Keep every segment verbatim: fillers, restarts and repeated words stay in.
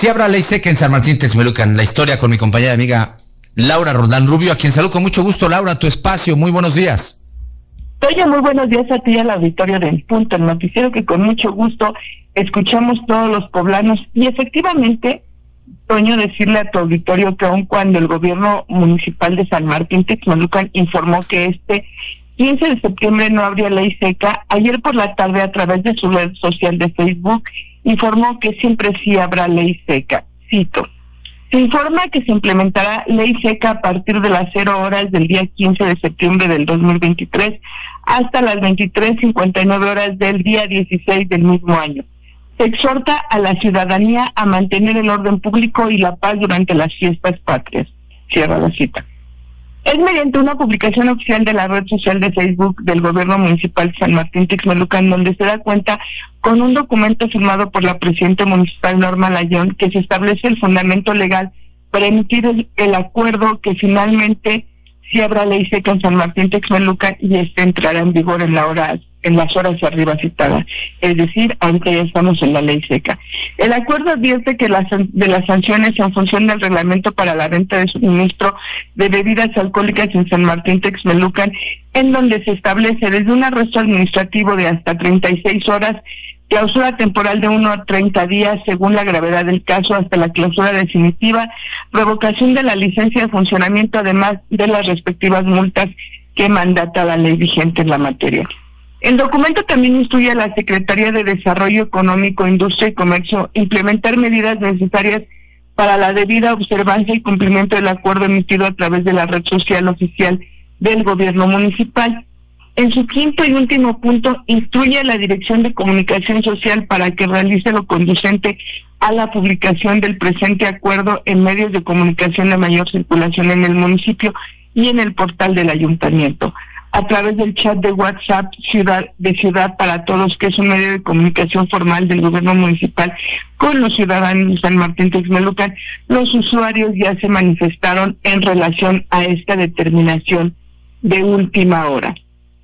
Sí habrá ley seca en San Martín Texmelucan, la historia con mi compañera amiga Laura Roldán Rubio, a quien saludo con mucho gusto. Laura, tu espacio, muy buenos días. Oye, muy buenos días a ti y al auditorio del Punto, el noticiero que con mucho gusto escuchamos todos los poblanos. Y efectivamente, Toño, decirle a tu auditorio que aun cuando el gobierno municipal de San Martín Texmelucan informó que este quince de septiembre no habría ley seca, ayer por la tarde a través de su red social de Facebook informó que siempre sí habrá ley seca. Cito: se informa que se implementará ley seca a partir de las cero horas del día quince de septiembre del dos mil veintitrés hasta las veintitrés cincuenta y nueve horas del día dieciséis del mismo año. Se exhorta a la ciudadanía a mantener el orden público y la paz durante las fiestas patrias. Cierra la cita. Es mediante una publicación oficial de la red social de Facebook del gobierno municipal de San Martín Texmelucan, donde se da cuenta con un documento firmado por la presidenta municipal Norma Layón, que se establece el fundamento legal para emitir el, el acuerdo que finalmente sí habrá ley seca en San Martín Texmelucan y este entrará en vigor en la hora en las horas arriba citadas, es decir, aunque ya estamos en la ley seca. El acuerdo advierte que las de las sanciones en función del reglamento para la venta de suministro de bebidas alcohólicas en San Martín Texmelucan, en donde se establece desde un arresto administrativo de hasta treinta y seis horas, clausura temporal de uno a treinta días según la gravedad del caso, hasta la clausura definitiva, revocación de la licencia de funcionamiento, además de las respectivas multas que mandata la ley vigente en la materia. El documento también instruye a la Secretaría de Desarrollo Económico, Industria y Comercio implementar medidas necesarias para la debida observancia y cumplimiento del acuerdo emitido a través de la red social oficial del gobierno municipal. En su quinto y último punto, instruye a la Dirección de Comunicación Social para que realice lo conducente a la publicación del presente acuerdo en medios de comunicación de mayor circulación en el municipio y en el portal del ayuntamiento, a través del chat de WhatsApp Ciudad de Ciudad para Todos, que es un medio de comunicación formal del gobierno municipal con los ciudadanos de San Martín Texmelucan. Los usuarios ya se manifestaron en relación a esta determinación de última hora.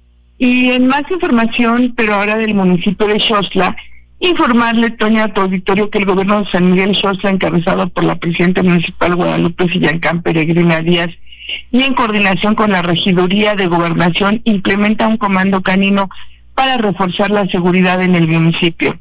Y en más información, pero ahora del municipio de Xostla, informarle, Toña, a tu auditorio, que el gobierno de San Miguel Xostla, encabezado por la presidenta municipal Guadalupe Sillancán Peregrina Díaz, y en coordinación con la Regiduría de Gobernación, implementa un comando canino para reforzar la seguridad en el municipio,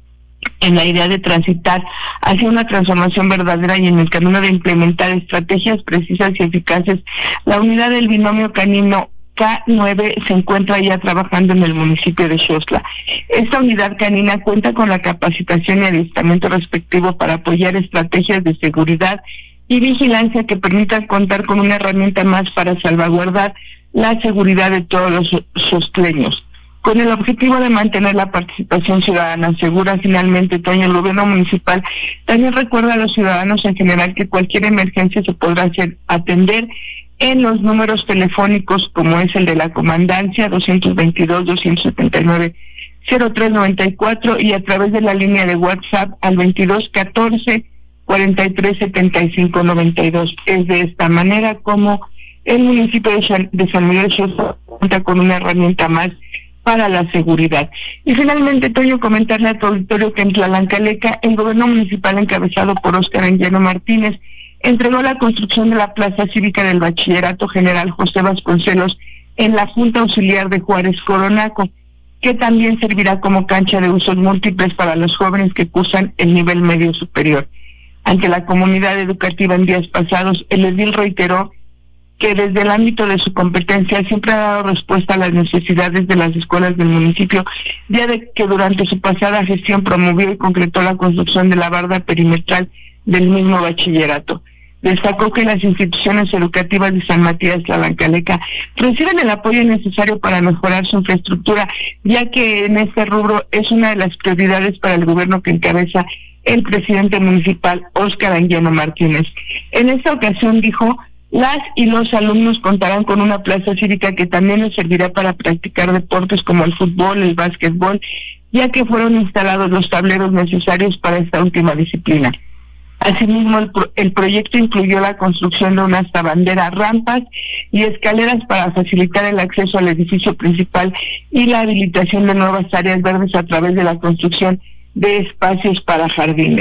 en la idea de transitar hacia una transformación verdadera y en el camino de implementar estrategias precisas y eficaces. La unidad del binomio canino K nueve se encuentra ya trabajando en el municipio de Xostla. Esta unidad canina cuenta con la capacitación y adiestramiento respectivo para apoyar estrategias de seguridad y vigilancia que permitan contar con una herramienta más para salvaguardar la seguridad de todos los xostleños. Con el objetivo de mantener la participación ciudadana segura, finalmente, Toño, el gobierno municipal también recuerda a los ciudadanos en general que cualquier emergencia se podrá hacer atender en los números telefónicos como es el de la comandancia doscientos veintidós, doscientos setenta y nueve, cero tres noventa y cuatro y a través de la línea de WhatsApp al veintidós catorce cuarenta y tres setenta y cinco noventa y dos. Es de esta manera como el municipio de San, de San Miguel Xostla cuenta con una herramienta más para la seguridad. Y finalmente, Toño, comentarle a tu auditorio que en Tlalancaleca, el gobierno municipal encabezado por Óscar Anguiano Martínez entregó la construcción de la Plaza Cívica del Bachillerato General José Vasconcelos en la Junta Auxiliar de Juárez Coronaco, que también servirá como cancha de usos múltiples para los jóvenes que cursan el nivel medio superior. Ante la comunidad educativa en días pasados, el edil reiteró que desde el ámbito de su competencia siempre ha dado respuesta a las necesidades de las escuelas del municipio, ya de que durante su pasada gestión promovió y concretó la construcción de la barda perimetral del mismo bachillerato. Destacó que las instituciones educativas de San Matías Tlalancaleca reciben el apoyo necesario para mejorar su infraestructura, ya que en este rubro es una de las prioridades para el gobierno que encabeza el presidente municipal Óscar Anguiano Martínez. En esta ocasión dijo, las y los alumnos contarán con una plaza cívica que también les servirá para practicar deportes como el fútbol, el básquetbol, ya que fueron instalados los tableros necesarios para esta última disciplina. Asimismo, el, pro el proyecto incluyó la construcción de unas tabanderas, rampas y escaleras para facilitar el acceso al edificio principal y la habilitación de nuevas áreas verdes a través de la construcción de espacios para jardines.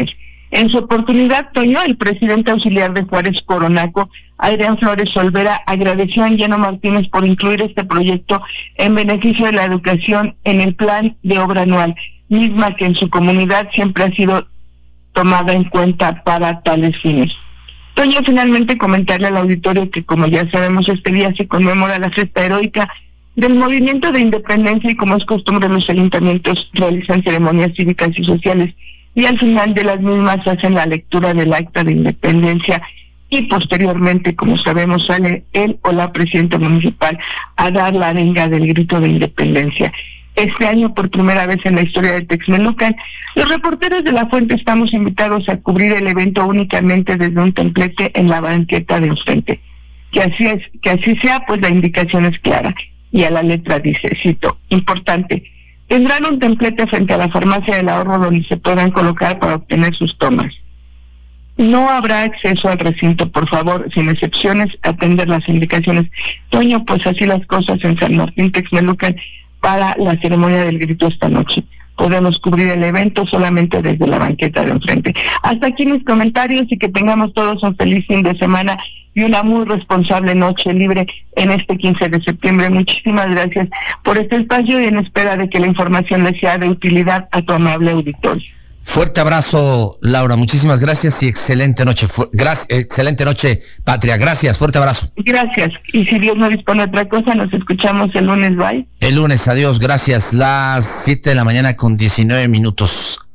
En su oportunidad, Toño, el presidente auxiliar de Juárez Coronaco, Adrián Flores Olvera, agradeció a Anguiano Martínez por incluir este proyecto en beneficio de la educación en el plan de obra anual, misma que en su comunidad siempre ha sido tomada en cuenta para tales fines. Toño, finalmente comentarle al auditorio que, como ya sabemos, este día se conmemora la gesta heroica del movimiento de independencia y, como es costumbre, los ayuntamientos realizan ceremonias cívicas y sociales y al final de las mismas hacen la lectura del acta de independencia y posteriormente, como sabemos, sale él o la presidenta municipal a dar la arenga del grito de independencia. Este año, por primera vez en la historia de Texmelucan, los reporteros de La Fuente estamos invitados a cubrir el evento únicamente desde un templete en la banqueta de enfrente. Que así es, que así sea, pues la indicación es clara. Y a la letra dice, cito, importante, tendrán un templete frente a la farmacia del ahorro donde se puedan colocar para obtener sus tomas. No habrá acceso al recinto, por favor, sin excepciones, atender las indicaciones. Toño, pues así las cosas en San Martín Texmelucan para la ceremonia del grito esta noche. Podemos cubrir el evento solamente desde la banqueta de enfrente. Hasta aquí mis comentarios y que tengamos todos un feliz fin de semana y una muy responsable noche libre en este quince de septiembre. Muchísimas gracias por este espacio y en espera de que la información les sea de utilidad a tu amable auditorio. Fuerte abrazo, Laura, muchísimas gracias y excelente noche, gracias, excelente noche, Patria, gracias, fuerte abrazo. Gracias, y si Dios no dispone otra cosa, nos escuchamos el lunes, bye. El lunes, adiós, gracias, las siete de la mañana con diecinueve minutos.